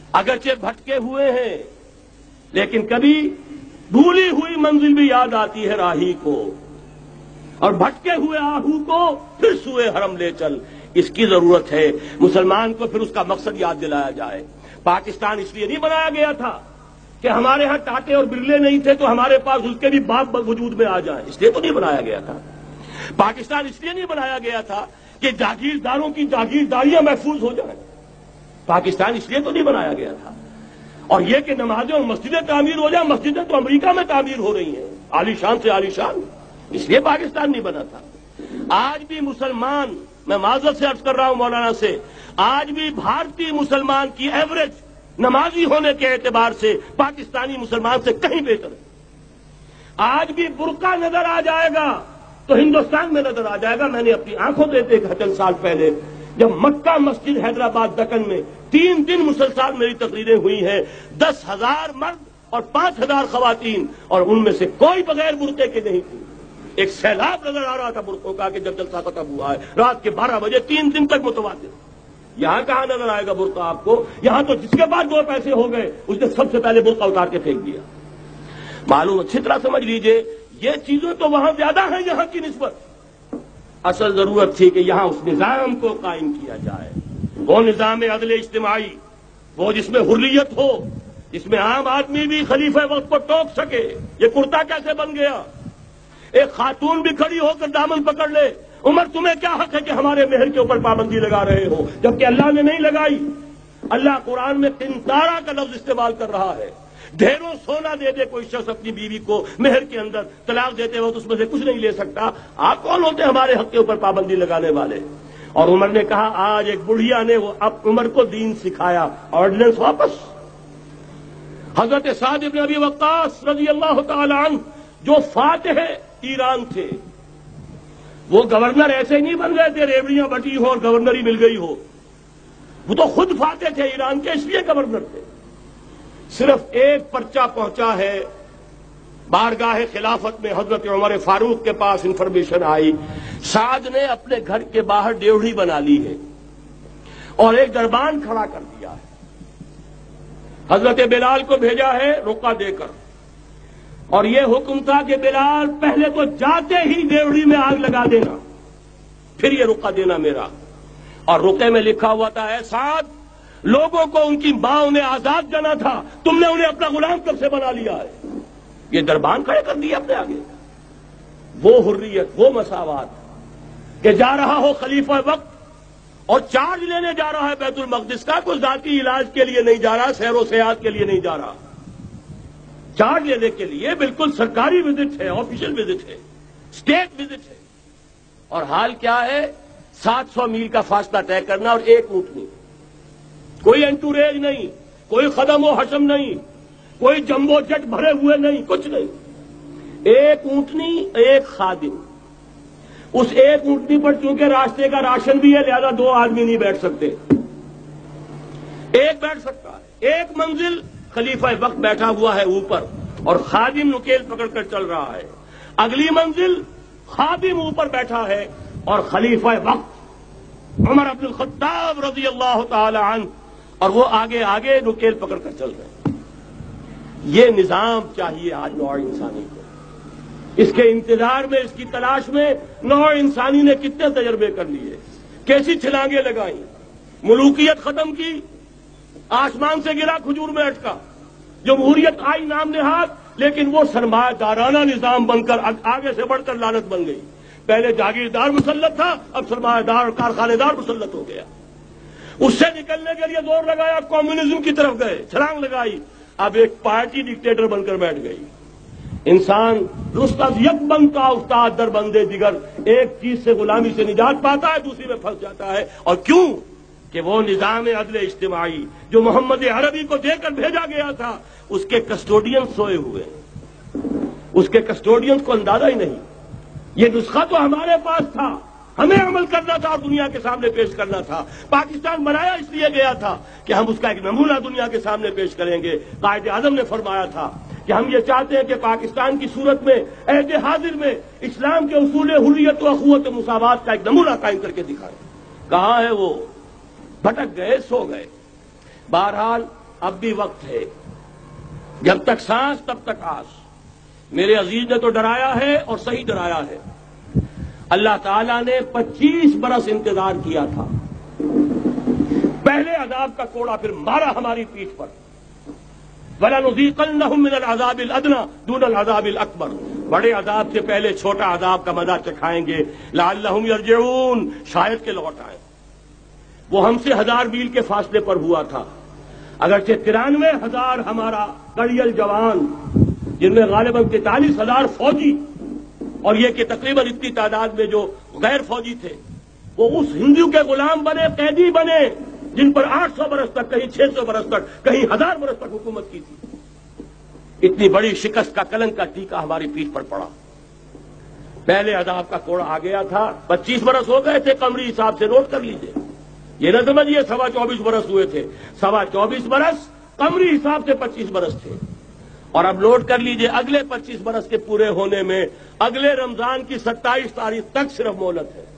اگرچہ بھٹکے ہوئے ہیں لیکن کبھی بھولی ہوئی منزل بھی یاد آتی ہے راہی کو، اور بھٹکے ہوئے آہو کو پھر سوئے حرم لے چل۔ اس کی ضرورت ہے مسلمان کو پھر اس کا مقصد یاد دلایا جائے۔ پاکستان اس لیے نہیں بنایا گیا تھا کہ ہمارے ہاں ٹاٹے اور برلے نہیں تھے تو ہمارے پاس اس کے بھی باپ وجود میں آ جائیں، اس لیے تو نہیں بنایا گیا تھا۔ پاکستان اس لیے نہیں بنایا گیا تھا کہ جاگیرداروں کی جاگیرداریاں محفوظ ہو جائیں، پاکستان اس لیے تو نہیں بنایا گیا تھا۔ اور یہ کہ نمازیں اور مسجدیں تعمیر ہو جائیں، مسجدیں تو امریکہ میں تعمیر ہو رہی ہیں عالی شان سے عالی شان، اس لیے پاکستان نہیں بنا تھا۔ آج بھی مسلمان، میں معذرت سے عرض کر رہا ہوں مولانا سے، آج بھی بھارتی مسلمان کی ایوریج نمازی ہونے کے اعتبار سے پاکستانی مسلمان سے کہیں بہتر ہے۔ آج بھی برقع نظر آ جائے گا تو ہندوستان میں نظر آ جائے گا۔ میں نے اپنی آنکھوں دیکھے چند سال پہلے جب مکہ مسجد حیدرآباد دکن میں 3 دن مسلسل میری تقریریں ہوئی ہیں، 10,000 مرد اور 5,000 خواتین، اور ان میں سے کوئی بغیر برقعے کے نہیں تھی۔ ایک سیلاب نظر آ رہا تھا برقعوں کا کہ جب جلسہ ختم ہوا ہے رات کے 12 بجے 3 دن تک متواتر۔ یہاں کہاں نظر آئے گا برقع آپ کو؟ یہاں تو جس کے بعد 2 پیسے ہو گئے اس نے سب سے پہلے برقع اتار کے پھینک دیا۔ معلوم اچھی طرح سمجھ لیجئے یہ چیزیں تو وہاں زیادہ ہیں یہاں کی نسبت۔ اصل ضرورت تھی کہ یہاں اس نظام کو قائم کیا جائے، وہ نظام عدل اجتماعی، وہ جس میں حریت ہو، جس میں عام آدمی بھی خلیفہ وقت کو ٹوک سکے۔ یہ کرتا کیسے بن گیا؟ ایک خاتون بھی کھڑی ہو کر دامن پکڑ لے، عمر تمہیں کیا حق ہے کہ ہمارے مہر کے اوپر پابندی لگا رہے ہو، جبکہ اللہ نے نہیں لگائی۔ اللہ قرآن میں قنطارہ کا لفظ استعمال کر رہا ہے۔ ڈھیروں سونا دے دے کوئی شخص اپنی بیوی کو مہر کے اندر، طلاق دیتے وقت اس میں سے کچھ نہیں لے سکتا۔ آپ کون ہوتے ہمارے حق کے اوپر پابندی لگانے والے؟ اور عمر نے کہا آج ایک بڑھیا نے وہ اب عمر کو دین سکھایا، آرڈیننس واپس۔ حضرت سعد بن ابی وقاص رضی اللہ تعالی عنہ جو فاتح ایران تھے، وہ گورنر ایسے ہی نہیں بن گئے تھے ریوڑیاں بٹی ہو اور گورنری مل گئی ہو، وہ تو خود فاتح تھے ایران کے، اس لیے گورنر تھے۔ صرف ایک پرچہ پہنچا ہے بارگاہ خلافت میں، حضرت عمر فاروق کے پاس انفارمیشن آئی سعد نے اپنے گھر کے باہر ڈیوڑی بنا لی ہے اور ایک دربان کھڑا کر دیا ہے۔ حضرت بلال کو بھیجا ہے رقعہ دے کر، اور یہ حکم تھا کہ بلال پہلے تو جاتے ہی ڈیوڑی میں آگ لگا دینا، پھر یہ رقعہ دینا میرا۔ اور رقعے میں لکھا ہوا تھا اے سعد، لوگوں کو ان کی ماں نے آزاد جانا تھا، تم نے انہیں اپنا غلام کب سے بنا لیا ہے؟ یہ دربان کھڑے کر دیا اپنے آگے۔ وہ حریت، وہ مساوات کہ جا رہا ہو خلیفہ وقت اور چارج لینے جا رہا ہے بیت المقدس کا، کوئی ذاتی علاج کے لیے نہیں جا رہا، سیر و سیاحت کے لیے نہیں جا رہا، چارج لینے کے لیے بالکل سرکاری وزٹ ہے، آفیشل وزٹ ہے، اسٹیٹ وزٹ ہے۔ اور حال کیا ہے؟ 700 میل کا فاصلہ طے کرنا اور ایک اونٹنی، کوئی انٹوریج نہیں، کوئی خدم و حشم نہیں، کوئی جمبو جٹ بھرے ہوئے نہیں، کچھ نہیں، ایک اونٹنی ایک خادم۔ اس ایک اونٹنی پر چونکہ راستے کا راشن بھی ہے لہذا 2 آدمی نہیں بیٹھ سکتے، ایک بیٹھ سکتا ہے۔ ایک منزل خلیفہ وقت بیٹھا ہوا ہے اوپر اور خادم نکیل پکڑ کر چل رہا ہے، اگلی منزل خادم اوپر بیٹھا ہے اور خلیفہ وقت عمر بن الخطاب رضی اللہ تعالی عنہ اور وہ آگے آگے نکیل پکڑ کر چل رہے ہیں۔ یہ نظام چاہیے آج نوع انسانی کو۔ اس کے انتظار میں، اس کی تلاش میں نوع انسانی نے کتنے تجربے کر لیے، کیسی چھلانگیں لگائیں، ملوکیت ختم کی، آسمان سے گرا کھجور میں اٹکا، جمہوریت آئی نام نہاد، لیکن وہ سرمایہ دارانہ نظام بن کر آگے سے بڑھ کر لعنت بن گئی۔ پہلے جاگیردار مسلط تھا، اب سرمایہ دار اور کارخانے دار مسلط ہو گیا۔ اس سے نکلنے کے لیے زور لگایا، کمیونزم کی طرف گئے، چھلانگ لگائی، اب ایک پارٹی ڈکٹیٹر بن کر بیٹھ گئی۔ انسان رست از یک بند کا استاد در بندے دیگر، ایک چیز سے غلامی سے نجات پاتا ہے، دوسری میں پھنس جاتا ہے۔ اور کیوں؟ کہ وہ نظام عدل اجتماعی جو محمد عربی کو دے کر بھیجا گیا تھا، اس کے کسٹوڈین سوئے ہوئے، اس کے کسٹوڈین کو اندازہ ہی نہیں۔ یہ نسخہ تو ہمارے پاس تھا، ہمیں عمل کرنا تھا اور دنیا کے سامنے پیش کرنا تھا۔ پاکستان بنایا اس لیے گیا تھا کہ ہم اس کا ایک نمونہ دنیا کے سامنے پیش کریں گے۔ قائد اعظم نے فرمایا تھا کہ ہم یہ چاہتے ہیں کہ پاکستان کی صورت میں عہد حاضر میں اسلام کے اصول حریت و اخوت و مساوات کا ایک نمونہ قائم کر کے دکھائیں۔ کہاں ہے وہ؟ بھٹک گئے، سو گئے۔ بہرحال اب بھی وقت ہے، جب تک سانس تب تک آس۔ میرے عزیز نے تو ڈرایا ہے اور صحیح ڈرایا ہے۔ اللہ تعالیٰ نے 25 برس انتظار کیا تھا، پہلے عذاب کا کوڑا پھر مارا ہماری پیٹھ پر۔ وَلَنُذِيقَنَّهُم مِّنَ الْعَذَابِ الْأَدْنَىٰ دُونَ الْعَذَابِ الْأَكْبَرِ، بڑے عذاب سے پہلے چھوٹا عذاب کا مزہ چکھائیں گے، لَعَلَّهُمْ يَرْجِعُونَ، شاید کہ لوٹ آئیں۔ وہ ہم سے 1000 میل کے فاصلے پر ہوا تھا، اگرچہ 93,000 ہمارا کڑیل جوان، جن میں غالباً 43,000 فوجی، اور یہ کہ تقریباً اتنی تعداد میں جو غیر فوجی تھے، وہ اس ہندو کے غلام بنے، قیدی بنے، جن پر 800 برس تک، کہیں 600 برس تک، کہیں 1000 برس تک حکومت کی تھی۔ اتنی بڑی شکست کا کلنک کا ٹیکا ہماری پیٹھ پر پڑا۔ پہلے عذاب کا کوڑا آ گیا تھا، 25 برس ہو گئے تھے قمری حساب سے، نوٹ کر لیجئے، یہ نہ سمجھیے 24.25 برس ہوئے تھے، 24.25 برس قمری حساب سے 25 برس تھے۔ اور اب نوٹ کر لیجئے اگلے 25 برس کے پورے ہونے میں اگلے رمضان کی 27 تاریخ تک صرف مہلت ہے،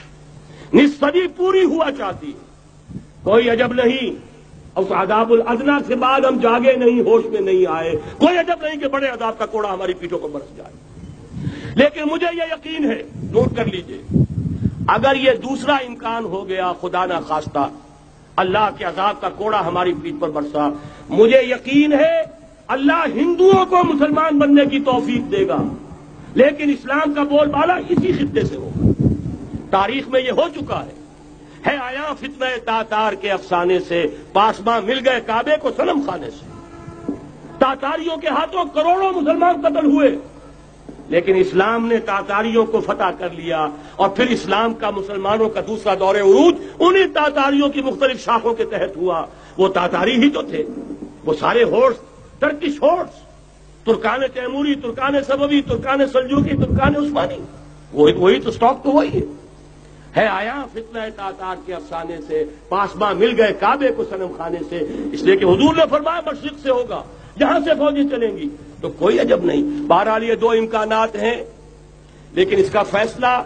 نصف صدی پوری ہوا چاہتی ہے۔ کوئی عجب نہیں اس عذاب الادنیٰ سے بعد ہم جاگے نہیں، ہوش میں نہیں آئے، کوئی عجب نہیں کہ بڑے عذاب کا کوڑا ہماری پیٹھوں پر برس جائے۔ لیکن مجھے یہ یقین ہے، نوٹ کر لیجئے، اگر یہ دوسرا امکان ہو گیا، خدا نہ خواستہ اللہ کے عذاب کا کوڑا ہماری پیٹھ پر برسا، مجھے یقین ہے اللہ ہندوؤں کو مسلمان بننے کی توفیق دے گا، لیکن اسلام کا بول بالا اسی خطے سے ہوگا۔ تاریخ میں یہ ہو چکا ہے آیا فتنہ تاتار کے افسانے سے، پاسباں مل گئے کعبے کو صنم خانے سے۔ تاتاریوں کے ہاتھوں کروڑوں مسلمان قتل ہوئے، لیکن اسلام نے تاتاریوں کو فتح کر لیا، اور پھر اسلام کا مسلمانوں کا دوسرا دور عروج انہی تاتاریوں کی مختلف شاخوں کے تحت ہوا۔ وہ تاتاری ہی تو تھے، وہ سارے ہورس، ٹرکش ہورس، ترکان تیموری، ترکان سبوی، ترکان سلجوقی، ترکان عثمانی، وہی تو سٹاک تو وہی ہے آیا فتنہ تاتار کے افسانے سے، پاسباں مل گئے کعبے کو صنم خانے سے، اس لیے کہ حضور نے فرمایا مشرق سے ہوگا، یہاں سے فوجیں چلیں گی، تو کوئی عجب نہیں۔ بہرحال یہ 2 امکانات ہیں، لیکن اس کا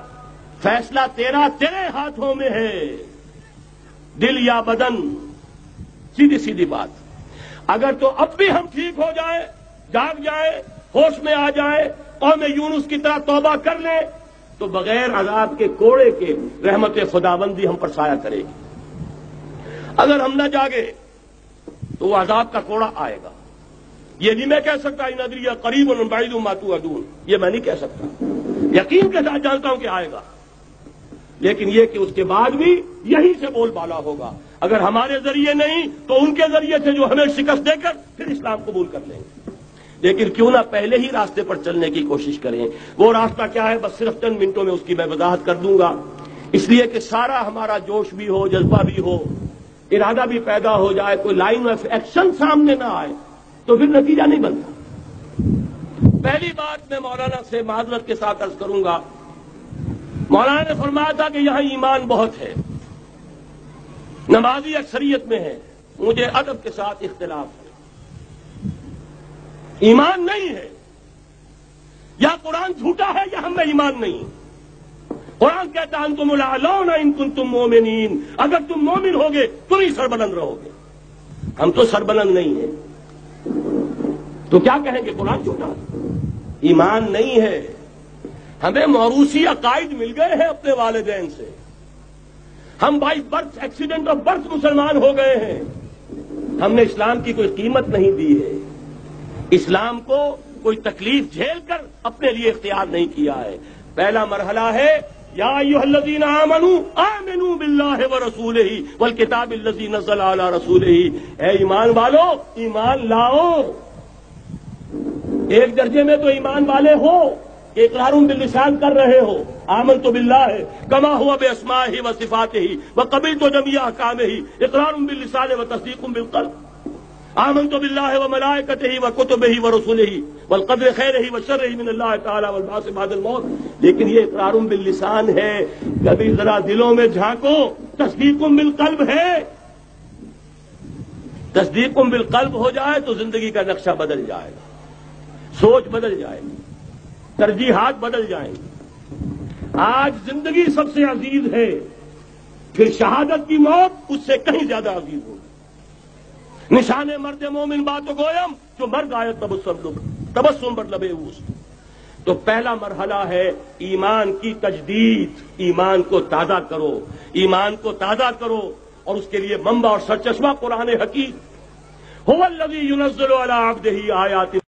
فیصلہ تیرے ہاتھوں میں ہے، دل یا بدن، سیدھی بات۔ اگر تو اب بھی ہم ٹھیک ہو جائیں، جاگ جائیں، ہوش میں آ جائیں، قوم یونس کی طرح توبہ کر لیں، تو بغیر عذاب کے کوڑے کے رحمت خداوندی ہم پر سایہ کرے گی۔ اگر ہم نہ جاگے تو وہ عذاب کا کوڑا آئے گا۔ یہ نہیں میں کہہ سکتا ان ادری قریب بعید ما توعدون، یہ میں نہیں کہہ سکتا، یقین کے ساتھ جانتا ہوں کہ آئے گا، لیکن یہ کہ اس کے بعد بھی یہی سے بول بالا ہوگا۔ اگر ہمارے ذریعے نہیں تو ان کے ذریعے سے، جو ہمیں شکست دے کر پھر اسلام قبول کر لیں گے۔ لیکن کیوں نہ پہلے ہی راستے پر چلنے کی کوشش کریں۔ وہ راستہ کیا ہے، بس صرف چند منٹوں میں اس کی میں وضاحت کر دوں گا، اس لیے کہ سارا ہمارا جوش بھی ہو، جذبہ بھی ہو، ارادہ بھی پیدا ہو جائے، کوئی لائن آف ایکشن سامنے نہ آئے تو پھر نتیجہ نہیں بنتا۔ پہلی بات میں مولانا سے معذرت کے ساتھ عرض کروں گا، مولانا نے فرمایا تھا کہ یہاں ایمان بہت ہے، نمازی اکثریت میں ہے، مجھے ادب کے ساتھ اختلاف ہے، ایمان نہیں ہے، یا قرآن جھوٹا ہے یا ہم میں ایمان نہیں۔ قرآن کہتا ہے انتم الاعلون ان کنتم مومنین، اگر تم مومن ہوگے تم ہی سربلند رہو گے، ہم تو سربلند نہیں ہیں، تو کیا کہیں گے قرآن جھوٹا؟ ایمان نہیں ہے، ہمیں موروثی عقائد مل گئے ہیں اپنے والدین سے، ہم by birth, accident of birth مسلمان ہو گئے ہیں، ہم نے اسلام کی کوئی قیمت نہیں دی ہے، اسلام کو کوئی تکلیف جھیل کر اپنے لیے اختیار نہیں کیا ہے۔ پہلا مرحلہ ہے یا ایھا الذین آمنوا آمنوا باللہ ورسولہ والکتاب الذی نزل علی رسولہ، اے ایمان والو ایمان لاؤ۔ ایک درجے میں تو ایمان والے ہو، اقرار باللسان کر رہے ہو، آمنت باللہ کما ہوا باسمائہ وصفاتہ وقبلت جمیع احکامہ، اقرار باللسان وتصدیق بالقلب۔ آمنت باللہ وملائکتہ وکتبہ ورسلہ والقدر خیرہ وشرہ من اللہ تعالی والبعث بعد الموت، لیکن یہ اقرار باللسان ہے، کبھی ذرا دلوں میں جھانکو، تصدیق بالقلب ہے۔ تصدیق بالقلب ہو جائے تو زندگی کا نقشہ بدل جائے گا، سوچ بدل جائے گی، ترجیحات بدل جائیں گی۔ آج زندگی سب سے عزیز ہے، پھر شہادت کی موت اس سے کہیں زیادہ عزیز ہوگی۔ نشان مرد مومن باتو گویم جو مرد آیت تبسم بر لبے اوست. تو پہلا مرحلہ ہے ایمان کی تجدید. ایمان کو تازہ کرو، ایمان کو تازہ کرو، اور اس کے لیے منبع اور سرچشمہ قرآن حکیم. هو الذی ینزل علی عبدہ آیات